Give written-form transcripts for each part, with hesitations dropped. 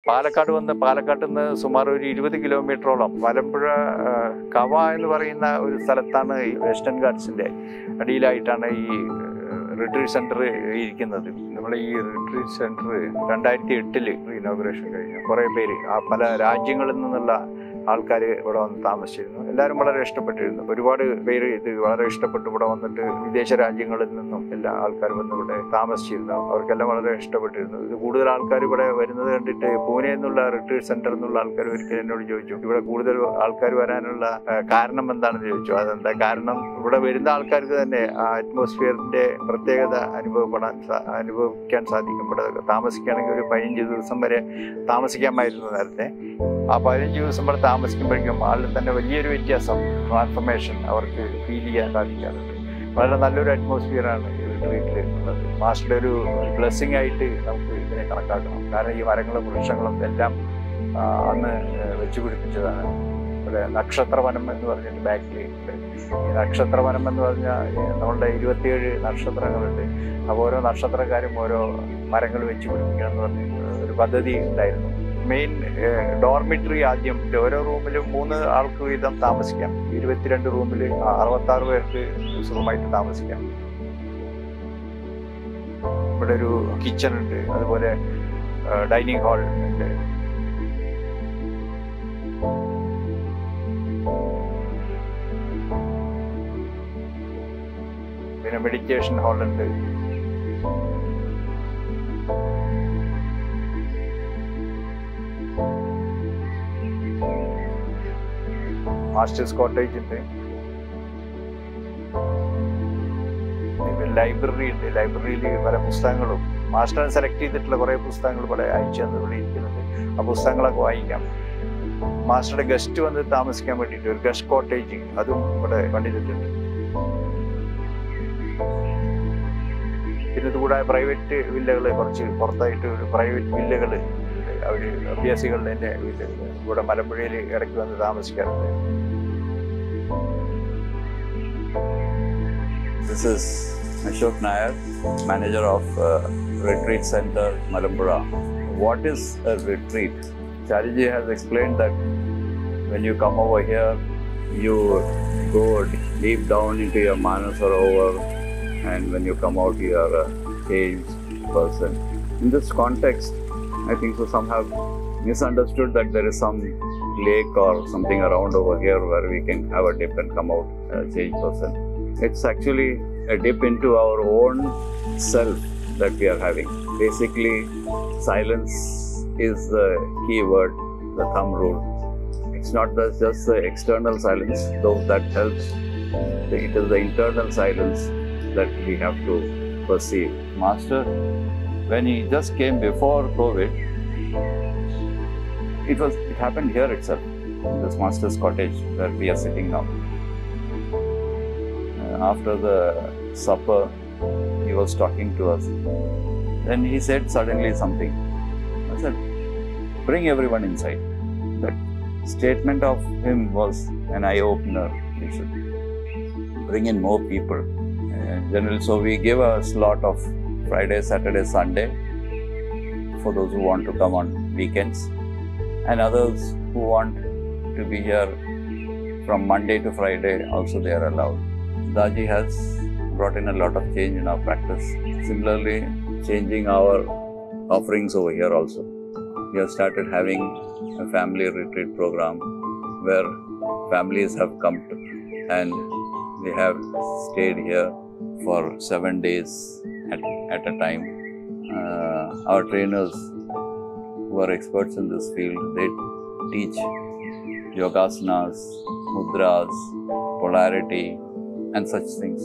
പാലക്കാട് വന്ന് പാലക്കാട്ടിൽ നിന്ന് സുമാർ ഒരു 20 കിലോമീറ്ററോളം മലമ്പുഴ കവ എന്ന് പറയുന്ന ഒരു സ്ഥലത്താണ് ഈ വെസ്റ്റേൺ ഗാർഡ്സിൻ്റെ അടിയിലായിട്ടാണ് ഈ റിട്രീറ്റ് സെൻറ്റർ ഇരിക്കുന്നത്. നമ്മൾ ഈ റിട്രീറ്റ് സെൻറ്റർ 2008 ഇനോഗ്രേഷൻ കഴിഞ്ഞു. കുറേ പേര് പല രാജ്യങ്ങളിൽ നിന്നുള്ള ആൾക്കാർ ഇവിടെ വന്ന് താമസിച്ചിരുന്നു. എല്ലാവരും വളരെ ഇഷ്ടപ്പെട്ടിരുന്നു. ഒരുപാട് പേര് ഇത് വളരെ ഇഷ്ടപ്പെട്ട് ഇവിടെ വന്നിട്ട് വിദേശ രാജ്യങ്ങളിൽ നിന്നും എല്ലാ ആൾക്കാരും വന്ന് ഇവിടെ താമസിച്ചിരുന്നു. അവർക്കെല്ലാം വളരെ ഇഷ്ടപ്പെട്ടിരുന്നു. ഇത് കൂടുതൽ ആൾക്കാർ ഇവിടെ വരുന്നത് കണ്ടിട്ട് പൂനെ എന്നുള്ള റിട്രീറ്റ് സെന്റർ എന്നുള്ള ആൾക്കാർ ഒരിക്കലും എന്നോട് ചോദിച്ചു, ഇവിടെ കൂടുതൽ ആൾക്കാർ വരാനുള്ള കാരണം എന്താണെന്ന് ചോദിച്ചു. അതെന്താ കാരണം, ഇവിടെ വരുന്ന ആൾക്കാർക്ക് തന്നെ ആ അറ്റ്മോസ്ഫിയറിന്റെ പ്രത്യേകത അനുഭവിക്കാൻ സാധിക്കും. ഇവിടെ താമസിക്കുകയാണെങ്കിൽ ഒരു 15 ദിവസം വരെ താമസിക്കാമായിരുന്നു നേരത്തെ. ആ 15 ദിവസം വരെ താമസിക്കുമ്പോഴേക്കും ആളിൽ തന്നെ വലിയൊരു വ്യത്യാസം, ട്രാൻസ്ഫർമേഷൻ അവർക്ക് ഫീൽ ചെയ്യാൻ സാധിക്കാറുണ്ട്. വളരെ നല്ലൊരു അറ്റ്മോസ്ഫിയറാണ് ഈ റിട്രീറ്റിൽ ഉള്ളത്. മാസ്റ്ററുടെ ഒരു ബ്ലെസ്സിങ് ആയിട്ട് നമുക്ക് ഇതിനെ കണക്കാക്കണം. കാരണം ഈ മരങ്ങളും വൃക്ഷങ്ങളും എല്ലാം അന്ന് വെച്ചു പിടിപ്പിച്ചതാണ്. ഇവിടെ നക്ഷത്രവനം എന്ന് പറഞ്ഞിട്ട് ബാക്കിൽ ഉണ്ട്. ഈ നക്ഷത്രവനം എന്ന് പറഞ്ഞാൽ നമ്മളുടെ 27 നക്ഷത്രങ്ങളുണ്ട്. അപ്പോൾ ഓരോ നക്ഷത്രക്കാരും ഓരോ മരങ്ങൾ വെച്ച് പിടിപ്പിക്കണം എന്ന് പറഞ്ഞ ഒരു പദ്ധതി ഉണ്ടായിരുന്നു. മെയിൻ ഡോർമിറ്ററി ആദ്യം ഓരോ റൂമിലും 3 ആൾക്ക് വീതം താമസിക്കാം. 22 റൂമിൽ 66 പേർക്ക് സുഖമായിട്ട് താമസിക്കാം. ഇവിടെ ഒരു കിച്ചൺ ഉണ്ട്, അതുപോലെ ഡൈനിങ് ഹാൾ ഉണ്ട്. പിന്നെ മെഡിറ്റേഷൻ ഹാൾ ഉണ്ട്. മാസ്റ്റേഴ്സ് കോട്ടേജ് ഉണ്ട്. ലൈബ്രറി ഉണ്ട്. ലൈബ്രറിയിൽ പല പുസ്തകങ്ങളും മാസ്റ്റർ സെലക്ട് ചെയ്തിട്ടുള്ള കുറേ പുസ്തകങ്ങൾ ഇവിടെ അയച്ചു തന്ന് ഇവിടെ ഇരിക്കുന്നുണ്ട്. ആ പുസ്തകങ്ങളൊക്കെ വായിക്കാം. മാസ്റ്ററുടെ ഗസ്റ്റ് വന്ന് താമസിക്കാൻ വേണ്ടിയിട്ട് ഒരു ഗസ്റ്റ് കോട്ടേജ് അതും ഇവിടെ കണ്ടിട്ടുണ്ട്. പിന്നെ ഇതുകൂടാതെ പ്രൈവറ്റ് വില്ലകൾ, കുറച്ച് പുറത്തായിട്ട് ഒരു പ്രൈവറ്റ് വില്ലകൾ ഉണ്ട്. അവർ അഭ്യാസികളുടെ വില്ലകൾ ഇവിടെ മലമ്പുഴയിൽ ഇടയ്ക്ക് വന്ന് താമസിക്കാറുണ്ട്. This is Ashok Nair, manager of Retreat Center, Malambura. What is a retreat? Chariji has explained that when you come over here, you go deep down into your Manasarovar, and when you come out, you are a changed person. In this context, I think so some have misunderstood that there is some lake or something around over here where we can have a dip and come out a changed person. It's actually a dip into our own self that we are having. Basically, silence is the key word, the thumb rule. It's not just the external silence, though that helps. It is the internal silence that we have to perceive. Master, when he just came before COVID, it happened here itself, in this Master's cottage where we are sitting now. After the supper, he was talking to us. Then he said suddenly something. I said, bring everyone inside. That statement of him was an eye-opener. We should bring in more people. Generally, so we give a slot of Friday, Saturday, Sunday for those who want to come on weekends, and others who want to be here from Monday to Friday also they are allowed. Daji has brought in a lot of change in our practice. Similarly, changing our offerings over here also. We have started having a family retreat program where families have come to, and they have stayed here for 7 days at a time. Our trainers who are experts in this field, they teach yogasanas, mudras, polarity, and such things.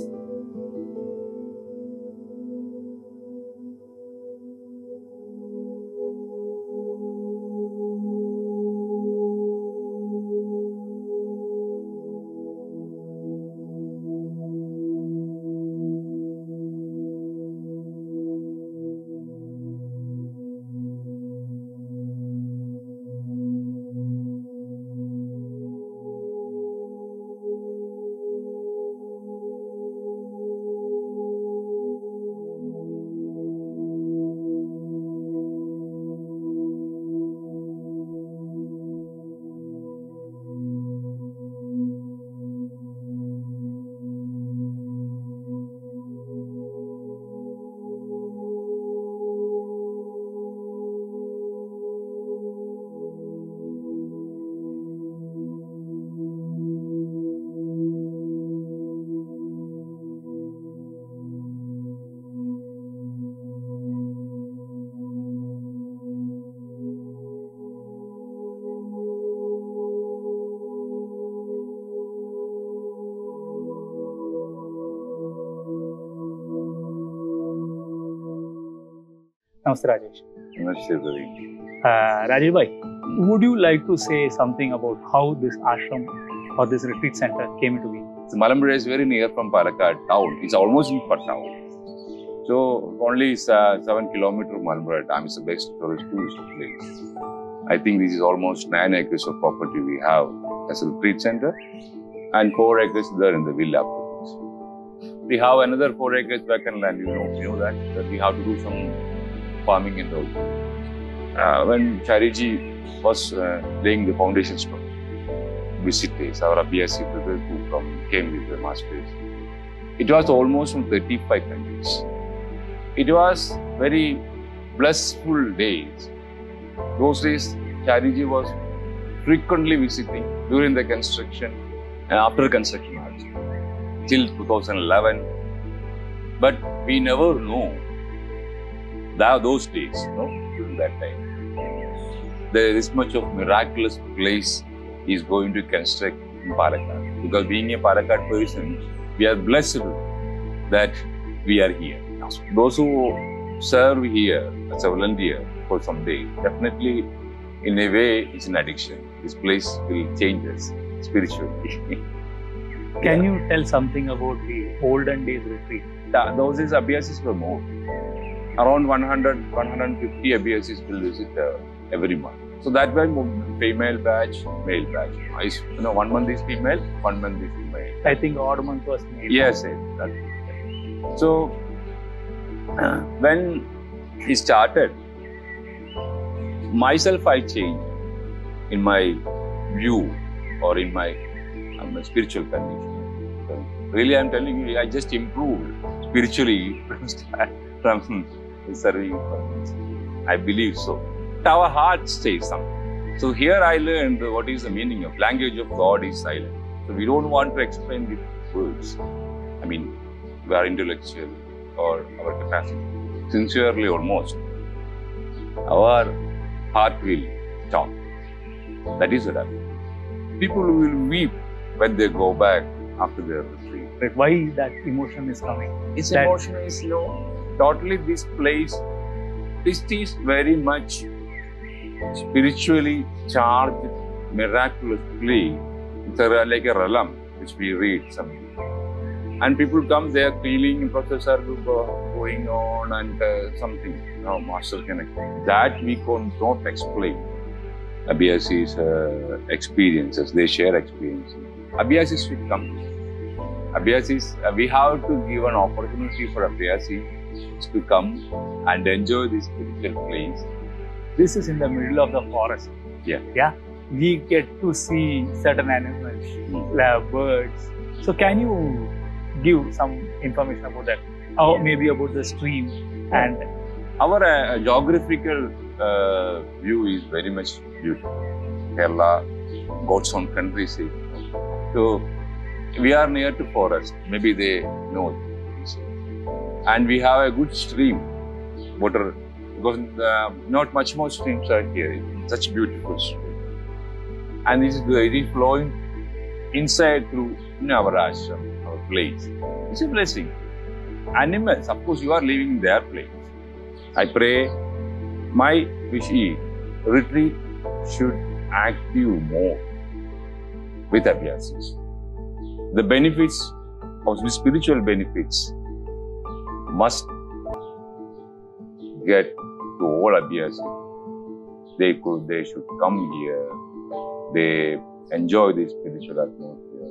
Namaste, Rajesh. Namaste, Ravi. Rajesh bhai, would you like to say something about how this ashram or this retreat center came into being? So Malampuzha is very near from Palakkad town. It's almost in town. So only 7 kilometers Malampuzha Dam is the best tourist place. I think this is almost 9 acres of property we have as a retreat center, and 4 acres there in the villa. We have another 4 acres vacant land. You know that we have to do some farming in those. When Chariji was laying the foundation stone, visit days, our Abhyasi brothers who came with the masters. It was almost from 35 countries. It was very blissful days. Those days, Chariji was frequently visiting during the construction and after construction also, till 2011. But we never know those days, during that time. There is much of miraculous place is going to construct in Palakkad. Because being a Palakkad person, we are blessed that we are here. Those who serve here as a volunteer for some day, definitely in a way it's an addiction. This place will change us spiritually. Can you tell something about the olden days retreat? Those days Abhyasis were more. Around 100-150 Abhyasis will visit every month. So that way, female batch, male batch. 1 month is female, 1 month is male. I think odd month was male. Yes, that's so when he started, myself I changed in my view or in my spiritual condition. So really, I'm telling you, I just improved spiritually from serving. I believe so. Our heart says something. So here I learned what is the meaning of language of God is silent. So we don't want to explain with words. I mean, we are intellectual or our capacity. Sincerely almost, our heart will talk. That is what happens. People will weep when they go back after their retreat. But why that emotion is coming? Its emotion is, totally this place, this is very much spiritually charged, miraculous place. It's like a realm which we read something. And people come there feeling processor going on and something. Master can explain. That we cannot explain. Abhyasis experiences, they share experiences. Abhyasis will come. Abhyasis, we have to give an opportunity for Abhyasis to come and enjoy this spiritual place. This is in the middle of the forest. Yeah. We get to see certain animals, birds. So can you give some information about that? Or maybe about the stream and... Our geographical view is very much beautiful. Kerala, God's own country. So we are near to forest. Maybe they know. And we have a good stream, water. Because not much more streams are here. Such beautiful stream. And this is very flowing inside through our ashram, our place. It's a blessing. Animals, of course, you are living in their place. I pray my wish is retreat should active more with Abhyasis. The benefits of the spiritual benefits must get to all Abhyasis. They should come here. They enjoy the spiritual atmosphere.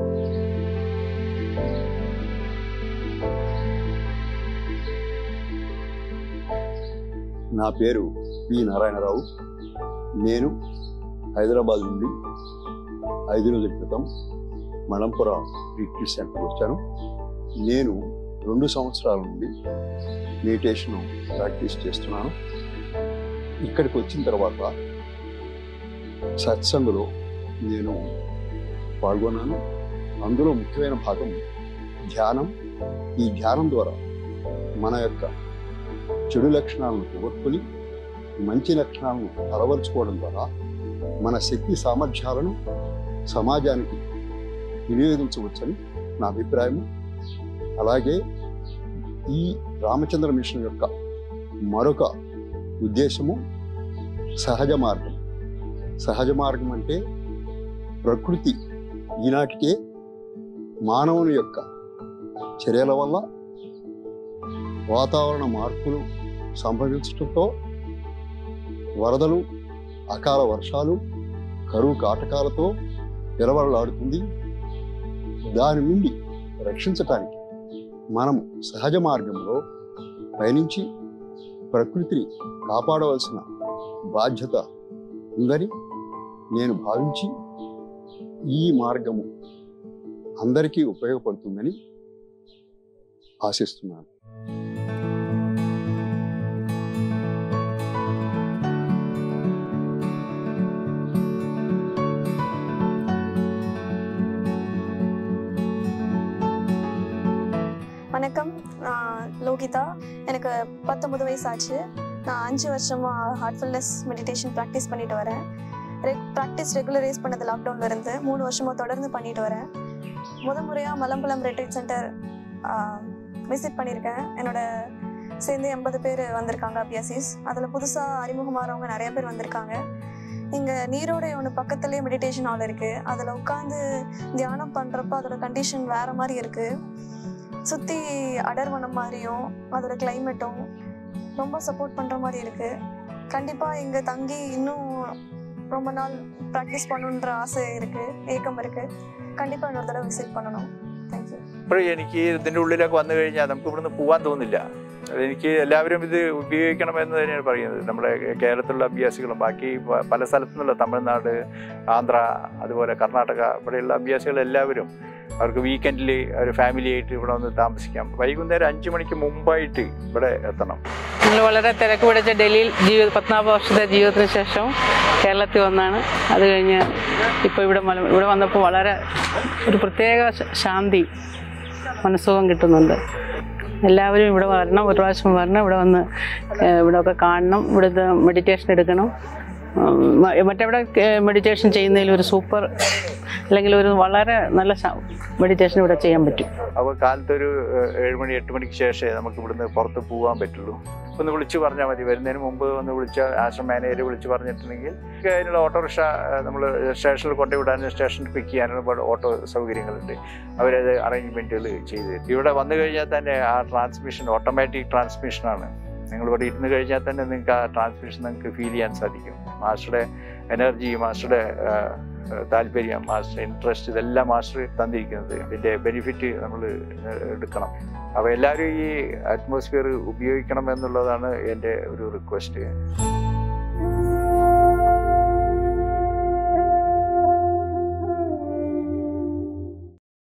నా పేరు P Narayana Rao. నేను హైదరాబాద్ నుండి 5 రోజుల క్రితం మలంపుర retreat సెంటర్కి వచ్చాను. నేను 2 సంవత్సరాల నుండి మెడిటేషన్ ప్రాక్టీస్ చేస్తున్నాను. ఇక్కడికి వచ్చిన తర్వాత సత్సంగంలో నేను పాల్గొన్నాను. అందులో ముఖ్యమైన భాగం ధ్యానం. ఈ ధ్యానం ద్వారా మన యొక్క చెడు లక్షణాలను పోగొట్టుకొని మంచి లక్షణాలను అలవరుచుకోవడం ద్వారా మన శక్తి సామర్థ్యాలను సమాజానికి వినియోగించవచ్చని నా అభిప్రాయం. అలాగే ఈ రామచంద్ర మిషన్ యొక్క మరొక ఉద్దేశము సహజ మార్గం. సహజ మార్గం అంటే ప్రకృతి ఈనాటికే మానవుని యొక్క చర్యల వల్ల వాతావరణ మార్పులు సంభవించడంతో వరదలు, అకాల వర్షాలు, కరువు కాటకాలతో విలవలాడుతుంది. దాని నుండి రక్షించటానికి మనం సహజ మార్గంలో పయనించి ప్రకృతిని కాపాడవలసిన బాధ్యత ఉందని నేను భావించి ఈ మార్గము అందరికీ ఉపయోగపడుతుందని ఆశిస్తున్నాను. வணக்கம், நான் லோகிதா. எனக்கு 19 வயசு ஆச்சு. நான் 5 வருஷமாக ஹார்ட்ஃபுல்னஸ் மெடிடேஷன் ப்ராக்டிஸ் பண்ணிட்டு வரேன். ப்ராக்டிஸ் ரெகுலரைஸ் பண்ணது லாக்டவுனில் இருந்து 3 வருஷமாக தொடர்ந்து பண்ணிட்டு வரேன். முறையாக மலம்பலம் ரெட்ரீட் சென்டர் விசிட் பண்ணியிருக்கேன். என்னோட சேர்ந்து 80 பேர் வந்திருக்காங்க அபியாசிஸ். அதில் புதுசாக அறிமுகமாகறவங்க நிறைய பேர் வந்திருக்காங்க. இங்கே நீரோட ஒன்று பக்கத்துலேயே மெடிடேஷன் ஹால் இருக்குது. அதில் உட்காந்து தியானம் பண்ணுறப்ப அதோட கண்டிஷன் வேறு மாதிரி இருக்குது. சுற்றி அடர்வனம் மாதிரியும் அதோட கிளைமேட்டும் ரொம்ப சப்போர்ட் பண்ணுற மாதிரி இருக்குது. கண்டிப்பாக இங்கே தங்கி இன்னும் ரொம்ப நாள் ப்ராக்டிஸ் பண்ணணுன்ற ஆசை இருக்குது, ஏக்கம் இருக்குது. കണ്ടിപ്പാണ് ഒരു തടവ വിസിറ്റ് பண்ணணும். Thank you. ഇപ്പോഴും എനിക്ക് ഇതിൻ്റെ ഉള്ളിലൊക്കെ വന്നു കഴിഞ്ഞാൽ നമുക്ക് ഇവിടുന്ന് പോകാൻ തോന്നില്ല. എനിക്ക് എല്ലാവരും ഇത് ഉപയോഗിക്കണമെന്ന് തന്നെയാണ് പറയുന്നത്. നമ്മുടെ കേരളത്തിലുള്ള അഭ്യാസികളും ബാക്കി പല സ്ഥലത്തു നിന്നുള്ള തമിഴ്നാട്, ആന്ധ്ര, അതുപോലെ കർണാടക ഇവിടെയുള്ള അഭ്യാസികളെല്ലാവരും അവർക്ക് വീക്കെൻഡിൽ ഒരു ഫാമിലി ആയിട്ട് ഇവിടെ വന്ന് താമസിക്കാം. വൈകുന്നേരം 5 മണിക്ക് മുമ്പായിട്ട് ഇവിടെ എത്തണം. ഞങ്ങൾ വളരെ തിരക്ക് പിടിച്ച ഡൽഹിയിൽ 14 വർഷത്തെ ജീവിതത്തിന് ശേഷം കേരളത്തിൽ വന്നാണ്. അത് കഴിഞ്ഞ് ഇപ്പോൾ ഇവിടെ വന്നപ്പോൾ വളരെ ഒരു പ്രത്യേക ശാന്തി, മനസ്സുഖം കിട്ടുന്നുണ്ട്. എല്ലാവരും ഇവിടെ വരണം, ഒരു പ്രാവശ്യം വരണം, ഇവിടെ വന്ന് ഇവിടെയൊക്കെ കാണണം, ഇവിടുത്തെ മെഡിറ്റേഷൻ എടുക്കണം. മറ്റെവിടെ മെഡിറ്റേഷൻ ചെയ്യുന്നതിൽ ഒരു സൂപ്പർ അല്ലെങ്കിൽ ഒരു വളരെ നല്ല മെഡിറ്റേഷൻ ഇവിടെ ചെയ്യാൻ പറ്റും. അപ്പോൾ കാലത്തൊരു 7 മണി 8 മണിക്ക് ശേഷമേ നമുക്ക് ഇവിടുന്ന് പുറത്ത് പോകാൻ പറ്റുള്ളൂ. ഒന്ന് വിളിച്ച് പറഞ്ഞാൽ മതി. വരുന്നതിന് മുമ്പ് ഒന്ന് വിളിച്ച ആശ്രമ മാനേജർ വിളിച്ച് പറഞ്ഞിട്ടുണ്ടെങ്കിൽ അതിനുള്ള ഓട്ടോറിക്ഷ നമ്മൾ സ്റ്റേഷനിൽ കൊണ്ടുവിടാനും സ്റ്റേഷനിൽ പിക്ക് ചെയ്യാനും ഓട്ടോ സൗകര്യങ്ങളുണ്ട്. അവരത് അറേഞ്ച്മെൻറ്റുകൾ ചെയ്ത് തരും. ഇവിടെ വന്നു കഴിഞ്ഞാൽ തന്നെ ആ ട്രാൻസ്മിഷൻ ഓട്ടോമാറ്റിക് ട്രാൻസ്മിഷനാണ്. നിങ്ങളിവിടെ ഇരുന്ന് കഴിഞ്ഞാൽ തന്നെ നിങ്ങൾക്ക് ആ ട്രാൻസ്മിഷൻ നിങ്ങൾക്ക് ഫീൽ ചെയ്യാൻ സാധിക്കും. മാസ്റ്ററുടെ എനർജി, മാസ്റ്ററുടെ താല്പര്യം, മാസ്റ്റർ ഇൻട്രസ്റ്റ്, ഇതെല്ലാം മാസ്റ്റർ തന്നിരിക്കുന്നത്. ഇതിൻ്റെ ബെനിഫിറ്റ് നമ്മൾ എടുക്കണം. അപ്പോൾ എല്ലാവരും ഈ അറ്റ്മോസ്ഫിയർ ഉപയോഗിക്കണം എന്നുള്ളതാണ് എൻ്റെ ഒരു റിക്വസ്റ്റ്.